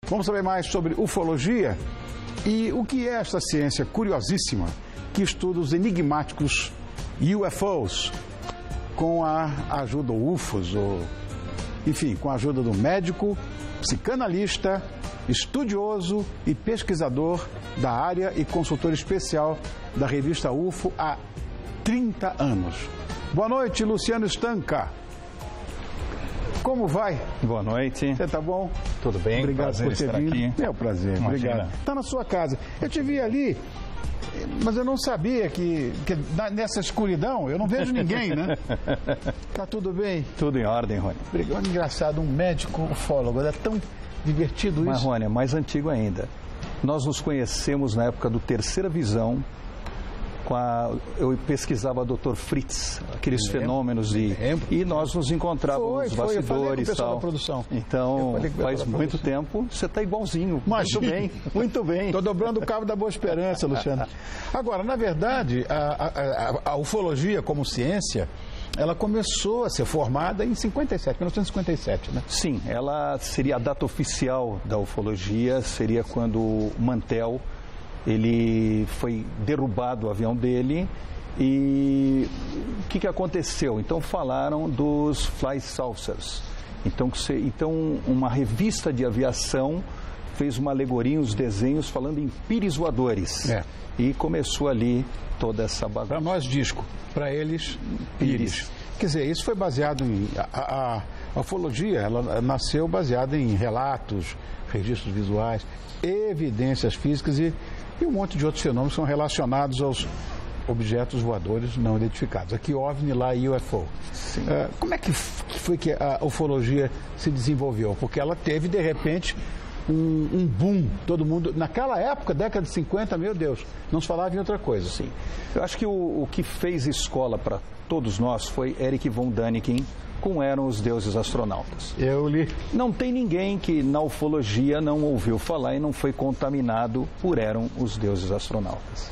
Vamos saber mais sobre ufologia e o que é esta ciência curiosíssima que estuda os enigmáticos UFOs com a ajuda, ou UFOs, enfim, com a ajuda do médico, psicanalista, estudioso e pesquisador da área e consultor especial da revista UFO há 30 anos. Boa noite, Luciano Stanca. Como vai? Boa noite. Você tá bom? Tudo bem? Obrigado por ter vindo. Aqui. É um prazer, Imagina. obrigado. Está na sua casa. Eu te vi ali, mas eu não sabia que nessa escuridão eu não vejo ninguém, né? Tá tudo bem? Tudo em ordem, Rony. Obrigado. Engraçado, um médico ufólogo. É tão divertido isso. Mas, Rony, é mais antigo ainda. Nós nos conhecemos na época do Terceira Visão. Eu pesquisava Dr. Fritz, aqueles fenômenos e nós nos encontrávamos nos bastidores e tal. Produção. Então, faz muito tempo, você está igualzinho. Imagina. Muito bem, muito bem. Estou dobrando o cabo da Boa Esperança, Luciano. Agora, na verdade, a ufologia como ciência, ela começou a ser formada em 1957, né? Sim, ela seria a data oficial da ufologia, seria quando Mantell, ele foi derrubado o avião dele e o que aconteceu? Então falaram dos fly saucers. Então uma revista de aviação fez uma alegoria, uns desenhos falando em pires voadores. E começou ali toda essa bagunça. Para nós disco, para eles pires. Quer dizer, isso foi baseado em... A ufologia, ela nasceu baseada em relatos, registros visuais, evidências físicas e um monte de outros fenômenos são relacionados aos objetos voadores não identificados. Aqui OVNI, lá UFO. Como é que foi que a ufologia se desenvolveu? Porque ela teve, de repente, um boom. Todo mundo... Naquela época, década de 50, meu Deus, não se falava em outra coisa. Sim. Eu acho que o que fez escola para todos nós foi Erich von Däniken, como eram os deuses astronautas. Eu li. Não tem ninguém que na ufologia não ouviu falar e não foi contaminado por eram os deuses astronautas.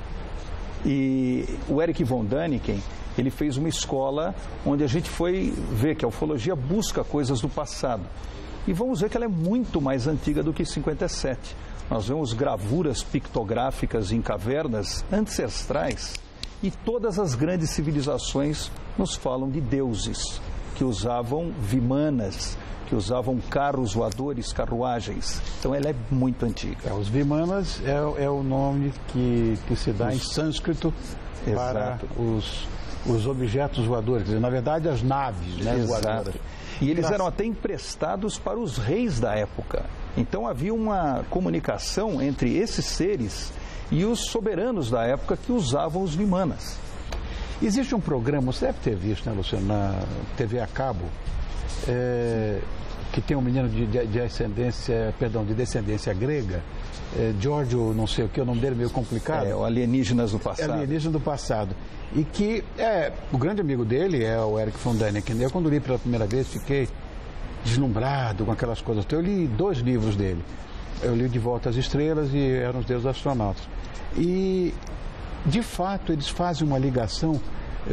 E o Erich von Däniken, ele fez uma escola onde a gente foi ver que a ufologia busca coisas do passado. E vamos ver que ela é muito mais antiga do que 57. Nós vemos gravuras pictográficas em cavernas ancestrais e todas as grandes civilizações nos falam de deuses que usavam vimanas, que usavam carros voadores, carruagens. Então ela é muito antiga. Os vimanas é o nome que se dá em sânscrito para os objetos voadores. Na verdade, as naves, né, voadoras. E eles eram até emprestados para os reis da época. Então havia uma comunicação entre esses seres e os soberanos da época que usavam os vimanas. Existe um programa, você deve ter visto, né, Luciano, na TV a cabo, que tem um menino de descendência grega, Giorgio, não sei o que, o nome dele é meio complicado. O Alienígenas do Passado. Alienígenas do Passado. E que o grande amigo dele é o Erich von Däniken. Eu, quando li pela primeira vez, fiquei deslumbrado com aquelas coisas. Então, eu li 2 livros dele. Eu li De Volta às Estrelas e Eram os Deuses Astronautas. E, de fato, eles fazem uma ligação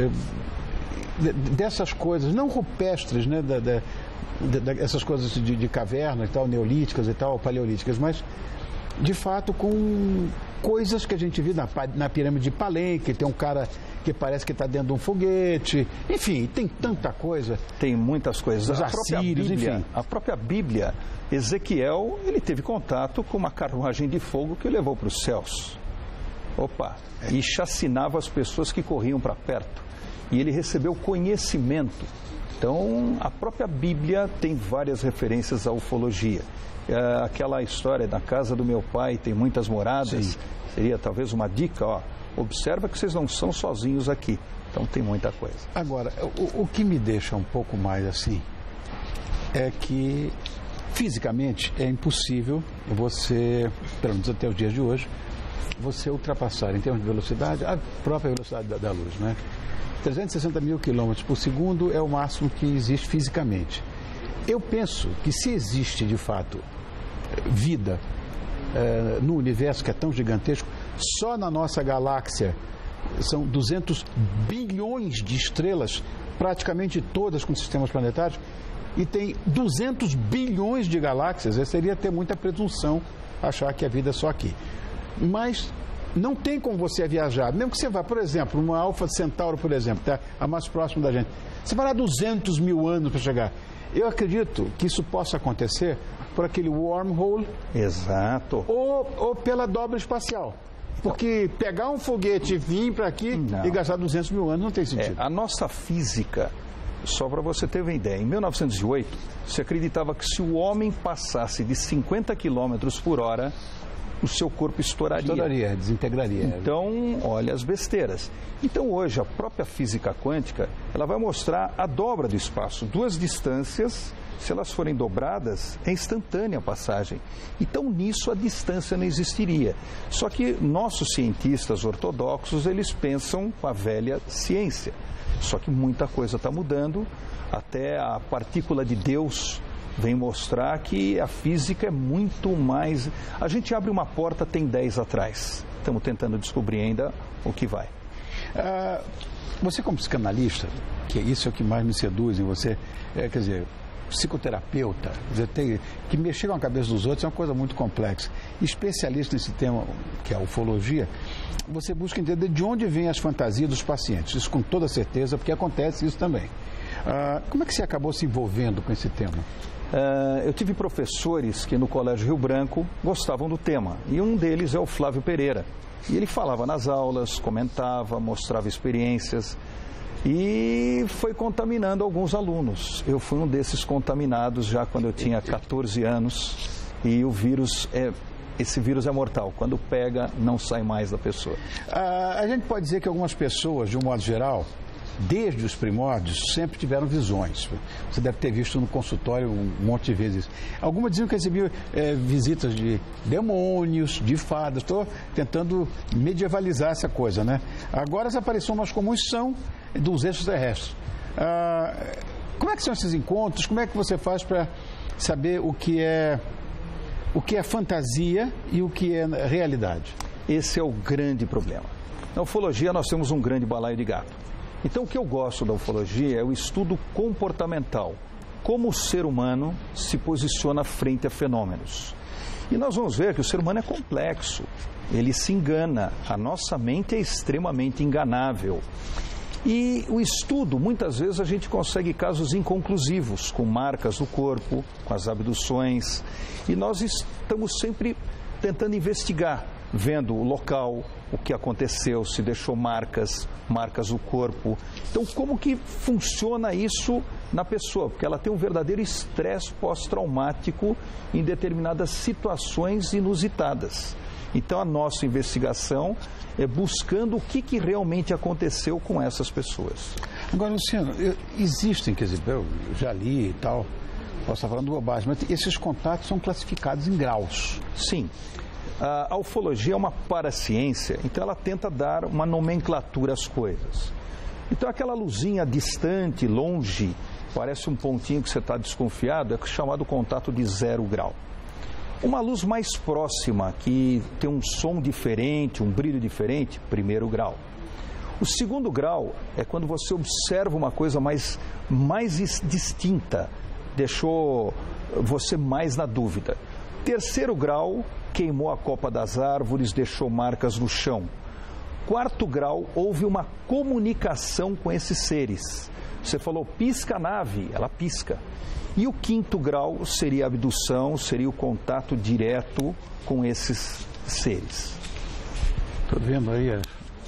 dessas coisas, não rupestres, né, essas coisas de caverna e tal, neolíticas e tal, paleolíticas, mas, de fato, com coisas que a gente viu na pirâmide de Palenque, tem um cara que parece que está dentro de um foguete, enfim, tem tanta coisa. Tem muitas coisas. Os assírios, enfim. A própria Bíblia, Ezequiel, ele teve contato com uma carruagem de fogo que o levou para os céus. E chacinava as pessoas que corriam para perto. E ele recebeu conhecimento. Então, a própria Bíblia tem várias referências à ufologia. Aquela história da casa do meu pai tem muitas moradas. Sim. Seria talvez uma dica, observa que vocês não são sozinhos aqui. Então tem muita coisa. Agora, o que me deixa um pouco mais assim é que fisicamente é impossível você, pelo menos até os dias de hoje, você ultrapassar em termos de velocidade a própria velocidade da luz, né? 360 mil quilômetros por segundo é o máximo que existe fisicamente. Eu penso que se existe de fato vida no universo que é tão gigantesco, só na nossa galáxia são 200 bilhões de estrelas, praticamente todas com sistemas planetários. e tem 200 bilhões de galáxias, seria ter muita presunção achar que a vida é só aqui. Mas não tem como você viajar, mesmo que você vá, por exemplo, uma Alfa Centauro, por exemplo, tá? A mais próxima da gente. Você vai lá 200 mil anos para chegar. Eu acredito que isso possa acontecer por aquele wormhole. Exato. Ou pela dobra espacial. Porque pegar um foguete e vir para aqui e gastar 200 mil anos não tem sentido. A nossa física, só para você ter uma ideia, em 1908, se acreditava que se o homem passasse de 50 km por hora, o seu corpo estouraria. Estouraria, desintegraria. Então, olha as besteiras. Então, hoje, a própria física quântica, ela vai mostrar a dobra do espaço. Duas distâncias, se elas forem dobradas, é instantânea a passagem. Então, nisso, a distância não existiria. Só que nossos cientistas ortodoxos, eles pensam com a velha ciência. Só que muita coisa está mudando, até a partícula de Deus vem mostrar que a física é muito mais... A gente abre uma porta, tem 10 atrás. Estamos tentando descobrir ainda o que vai. Você como psicanalista, que isso é o que mais me seduz em você, quer dizer, psicoterapeuta, que mexer com a cabeça dos outros é uma coisa muito complexa. Especialista nesse tema, que é a ufologia, você busca entender de onde vêm as fantasias dos pacientes. Isso com toda certeza, porque acontece isso também. Como é que você acabou se envolvendo com esse tema? Eu tive professores que no Colégio Rio Branco gostavam do tema, e um deles é o Flávio Pereira. E ele falava nas aulas, comentava, mostrava experiências e foi contaminando alguns alunos. Eu fui um desses contaminados já quando eu tinha 14 anos e o vírus esse vírus é mortal. Quando pega, não sai mais da pessoa. A gente pode dizer que algumas pessoas, de um modo geral, desde os primórdios, sempre tiveram visões. Você deve ter visto no consultório um monte de vezes. Algumas diziam que recebiam visitas de demônios, de fadas. Estou tentando medievalizar essa coisa, né? Agora as aparições mais comuns são dos extraterrestres. Como é que são esses encontros? Como é que você faz para saber o que é fantasia e o que é realidade? Esse é o grande problema. Na ufologia nós temos um grande balaio de gato. Então, o que eu gosto da ufologia é o estudo comportamental, como o ser humano se posiciona frente a fenômenos. E nós vamos ver que o ser humano é complexo, ele se engana, a nossa mente é extremamente enganável. E o estudo, muitas vezes a gente consegue casos inconclusivos, com marcas no corpo, com as abduções, e nós estamos sempre tentando investigar, vendo o local, o que aconteceu, se deixou marcas no corpo. Então, como que funciona isso na pessoa? Porque ela tem um verdadeiro estresse pós-traumático em determinadas situações inusitadas. Então, a nossa investigação é buscando o que realmente aconteceu com essas pessoas. Agora, Luciano, existem, quer dizer, eu já li e tal, posso estar falando bobagem, mas esses contatos são classificados em graus. Sim. A ufologia é uma paraciência, então ela tenta dar uma nomenclatura às coisas. Então aquela luzinha distante, longe, parece um pontinho que você está desconfiado, é chamado contato de 0 grau. Uma luz mais próxima, que tem um som diferente, um brilho diferente, 1º grau. O 2º grau é quando você observa uma coisa mais distinta, deixou você mais na dúvida. 3º grau, queimou a copa das árvores, deixou marcas no chão. 4º grau, houve uma comunicação com esses seres. Você falou, pisca a nave, ela pisca. E o 5º grau seria a abdução, seria o contato direto com esses seres. Estou vendo aí.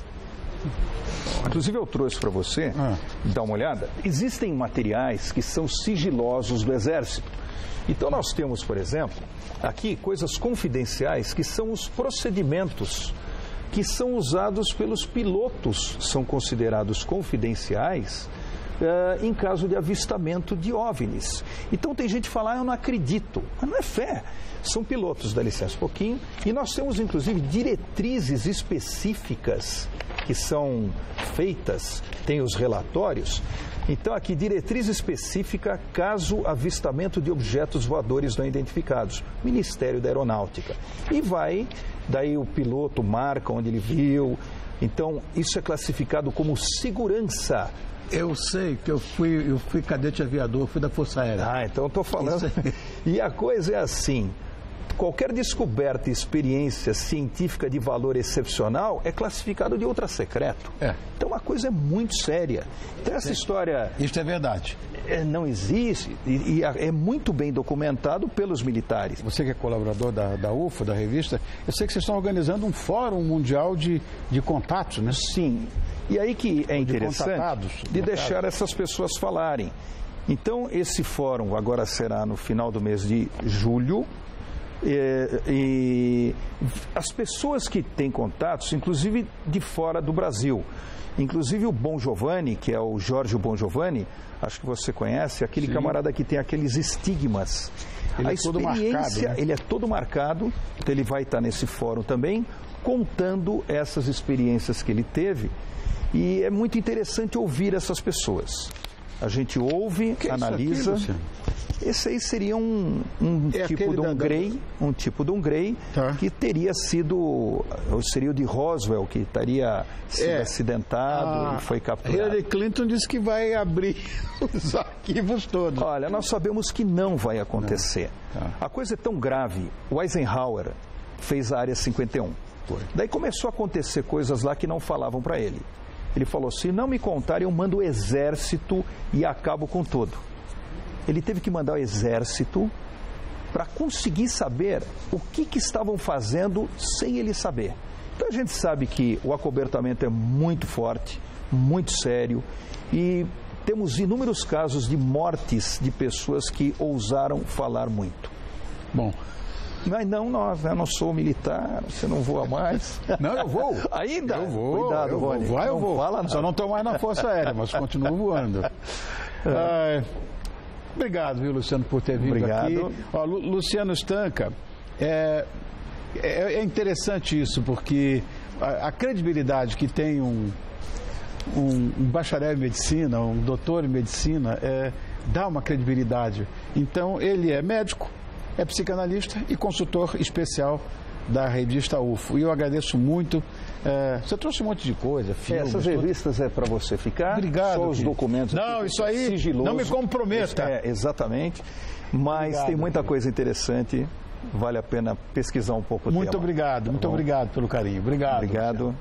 Inclusive eu trouxe para você, dar uma olhada. Existem materiais que são sigilosos do Exército. Então nós temos, por exemplo, aqui coisas confidenciais que são os procedimentos que são usados pelos pilotos, são considerados confidenciais em caso de avistamento de OVNIs. Então tem gente que fala, eu não acredito, mas não é fé. São pilotos, dá licença um pouquinho, e nós temos inclusive diretrizes específicas que são feitas, tem os relatórios. Então, aqui, diretriz específica caso avistamento de objetos voadores não identificados, Ministério da Aeronáutica. E daí o piloto marca onde ele viu, Então, isso é classificado como segurança. Eu sei que eu fui cadete aviador, fui da Força Aérea. Ah, então eu estou falando. E a coisa é assim, qualquer descoberta e experiência científica de valor excepcional é classificado de ultra-secreto. Então a coisa é muito séria. Então essa história... Isso é verdade. Não existe e é muito bem documentado pelos militares. Você que é colaborador da UFO, da revista, eu sei que vocês estão organizando um fórum mundial de contatos, né? Sim. E aí que é interessante de deixar essas pessoas falarem. Então, esse fórum agora será no final do mês de julho. E as pessoas que têm contatos, inclusive de fora do Brasil, inclusive o Bon Giovanni, que é o Jorge Bon Giovanni, acho que você conhece, aquele camarada que tem aqueles estigmas. Ele é todo marcado, né? Ele é todo marcado, então ele vai estar nesse fórum também, contando essas experiências que ele teve. E é muito interessante ouvir essas pessoas. A gente ouve, analisa. Esse aí seria um tipo de um Grey que teria sido, seria o de Roswell, que estaria sido acidentado e foi capturado. Hillary Clinton disse que vai abrir os arquivos todos. Olha, nós sabemos que não vai acontecer. A coisa é tão grave. O Eisenhower fez a Área 51. Daí começou a acontecer coisas lá que não falavam para ele. Ele falou, se não me contarem, eu mando o exército e acabo com tudo. Ele teve que mandar o exército para conseguir saber o que estavam fazendo sem ele saber. Então a gente sabe que o acobertamento é muito forte, muito sério, e temos inúmeros casos de mortes de pessoas que ousaram falar muito. Bom, mas não, eu não sou militar, você não voa mais. Não, eu vou. Ainda? Eu vou. Cuidado, Rony. Eu vou. Fala, só não estou mais na Força Aérea, mas continuo voando. Obrigado, viu, Luciano, por ter vindo aqui. Ó, Luciano Stanca, é interessante isso, porque a credibilidade que tem um bacharel em medicina, um doutor em medicina, dá uma credibilidade. Então, ele é médico, é psicanalista e consultor especial da revista UFO. E eu agradeço muito. Você trouxe um monte de coisa, filmes. Essas revistas é para você ficar. Obrigado. Só os documentos. Não, isso aí sigiloso. Não me comprometa. Exatamente. Mas obrigado, tem muita coisa interessante. Vale a pena pesquisar um pouco o tema. Muito obrigado pelo carinho. Obrigado. Obrigado.